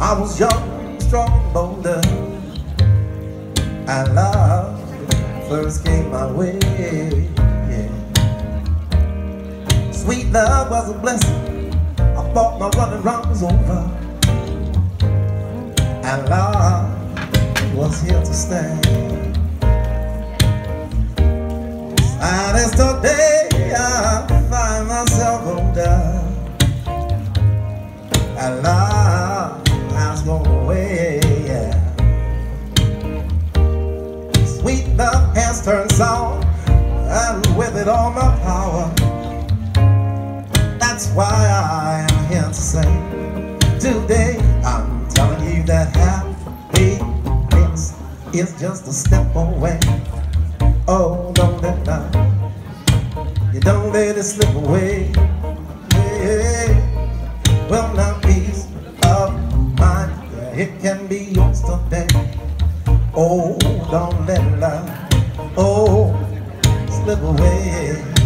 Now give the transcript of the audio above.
I was young, strong, and bolder, and love first came my way. Yeah. Sweet love was a blessing. I thought my running round was over, and love was here to stay. And it's today I find myself older, and love has gone away. Yeah. Sweet love has turned sour, and with it all my power. That's why I am here to say, today I'm telling you that happiness is just a step away. Oh, don't let down, you don't let it slip away. Hey, well, now peace of mind, yeah, it can be yours today. Oh, don't let it slip away.